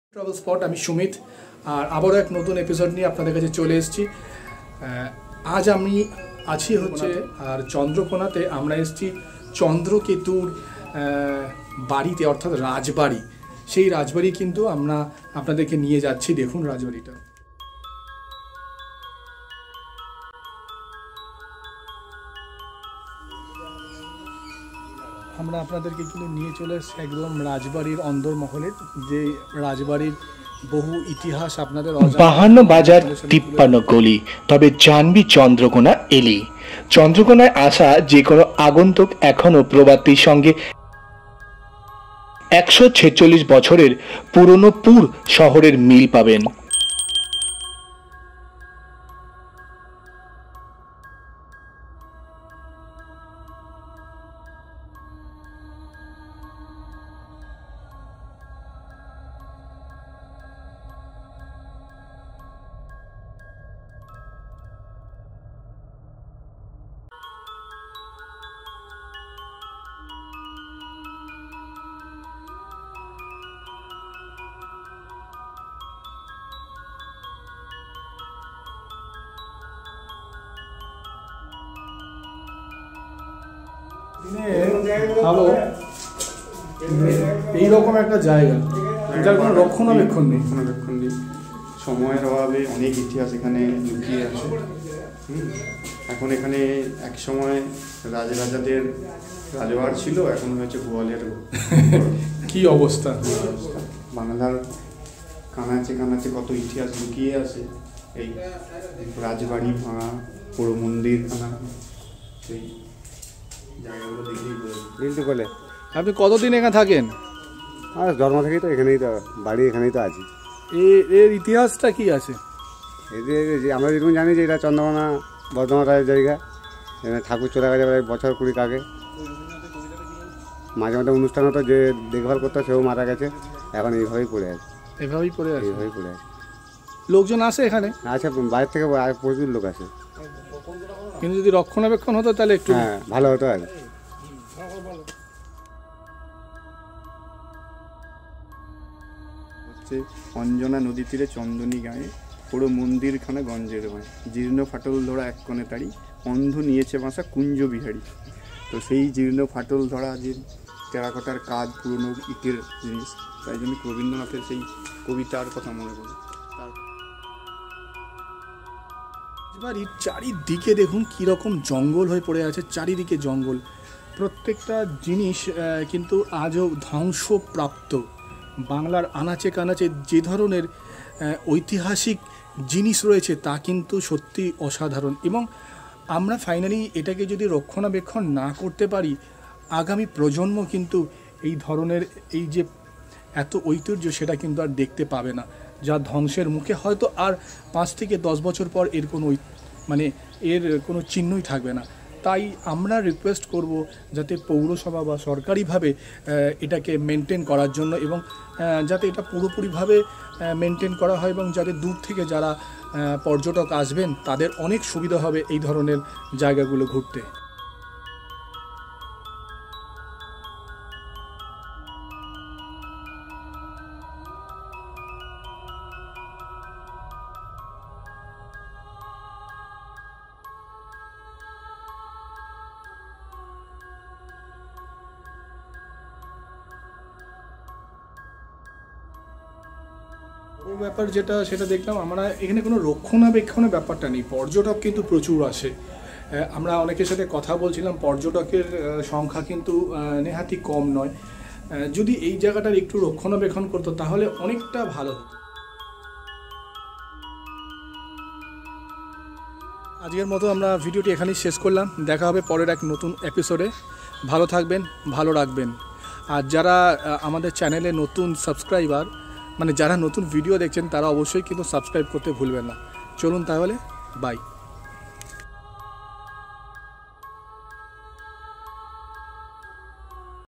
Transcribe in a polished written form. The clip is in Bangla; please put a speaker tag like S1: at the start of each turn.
S1: ট্রাভেল স্পট আমি সুমিত আর আবারও এক নতুন এপিসোড নিয়ে আপনাদের কাছে চলে এসেছি। আজ আমি আছি হচ্ছে আর চন্দ্রকোনাতে আমরা এসেছি চন্দ্রকেতুর বাড়িতে, অর্থাৎ রাজবাড়ি। সেই রাজবাড়ি কিন্তু আমরা আপনাদেরকে নিয়ে যাচ্ছি। দেখুন রাজবাড়িটা। আমরা আপনাদেরকে কিন্তু নিয়ে চলে এসেছি একদম রাজবাড়ির অন্দরমহলে, যে রাজবাড়ির বহু ইতিহাস আপনাদের।
S2: 52 বাজার 53 গলি, তবে জানবি চন্দ্রকোনা এলি। চন্দ্রকোনায় আসা যে কোনো আগন্তুক এখনো প্রবাদটির সঙ্গে 146 বছরের পুরনো পুর শহরের মিল পাবেন।
S1: ভালো এইরকম একটা জায়গা যার কোনো রক্ষণাবেক্ষণ নেই।
S3: সময়ের অভাবে অনেক ইতিহাস এখানে লুকিয়ে আছে। এখন এখানে এক সময় রাজাদের রাজবাড়ি ছিল, এখন হয়েছে গোয়ালের।
S1: কি অবস্থা!
S3: বাংলার কানাচে কানাচে কত ইতিহাস লুকিয়ে আছে। এই রাজবাড়ি ভাঙা, পুরো মন্দির ভাঙা, সেই জায়গাগুলো দেখলেই
S4: বিল্টু বলে।
S1: আপনি কতদিন এখানে থাকেন?
S4: আর জন্ম থেকেই তো এখানেই, তো বাড়ি এখানেই তো আছি।
S1: এর ইতিহাসটা কি আছে?
S4: এদের যে আমরা যেরকম জানি যে এটা চন্দ্রকোনা বর্ধমান রায়ের জায়গা। এখানে ঠাকুর চলে গেছে প্রায় বছর 20 আগে। মাঝে মাঝে অনুষ্ঠান হতো, যে দেখভাল করতো সেও মারা গেছে। এখন এইভাবেই পড়ে আছে।
S1: এইভাবেই পড়ে আছে। লোকজন আসে এখানে?
S4: আচ্ছা, বাইরে থেকে প্রচুর লোক আসে।
S1: কিন্তু যদি রক্ষণাবেক্ষণ হতো তাহলে একটু
S4: ভালো হতো। আর
S3: হচ্ছে অঞ্জনা নদী তীরে চন্দনী গায়ে, পুরো মন্দিরখানা গঞ্জের ভাই, জীর্ণ ফাটল ধরা এক কোণে তাড়ি, অন্ধ নিয়েছে বাসা কুঞ্জ বিহারী। তো সেই জীর্ণ ফাটল ধরা যে টেরাকোটার কাজ, পুরনো ইটের জিনিস, তাই জন্য রবীন্দ্রনাথের সেই কবিতার কথা মনে পড়ে।
S1: বাড়ির চারিদিকে দেখুন কীরকম জঙ্গল হয়ে পড়ে আছে। চারিদিকে জঙ্গল, প্রত্যেকটা জিনিস কিন্তু আজও ধ্বংসপ্রাপ্ত। বাংলার আনাচে কানাচে যে ধরনের ঐতিহাসিক জিনিস রয়েছে তা কিন্তু সত্যি অসাধারণ। এবং আমরা ফাইনালি এটাকে যদি রক্ষণাবেক্ষণ না করতে পারি, আগামী প্রজন্ম কিন্তু এই ধরনের এই যে এত ঐতিহ্য সেটা কিন্তু আর দেখতে পাবে না, যা ধ্বংসের মুখে। হয়তো আর 5 থেকে 10 বছর পর এর কোনো চিহ্নই থাকবে না। তাই আমরা রিকোয়েস্ট করব যাতে পৌরসভা বা সরকারিভাবে এটাকে মেনটেন করার জন্য, এবং যাতে এটা পুরোপুরিভাবে মেনটেন করা হয়, এবং যাতে দূর থেকে যারা পর্যটক আসবেন তাদের অনেক সুবিধা হবে এই ধরনের জায়গাগুলো ঘুরতে। ব্যাপার সেটা দেখলাম আমরা এখানে কোনো রক্ষণাবেক্ষণের ব্যাপারটা নেই। পর্যটক কিন্তু প্রচুর আসে। আমরা অনেকের সাথে কথা বলছিলাম, পর্যটকের সংখ্যা কিন্তু নেহাতি কম নয়। যদি এই জায়গাটার একটু রক্ষণাবেক্ষণ করতো তাহলে অনেকটা ভালো হতো। আজকের মতো আমরা ভিডিওটি এখানেই শেষ করলাম। দেখা হবে পরের এক নতুন এপিসোডে। ভালো থাকবেন, ভালো রাখবেন। আর যারা আমাদের চ্যানেলে নতুন সাবস্ক্রাইবার, মানে যারা নতুন ভিডিও দেখছেন, তারা অবশ্যই কিন্তু সাবস্ক্রাইব করতে ভুলবেন না। চলুন তাহলে, বাই।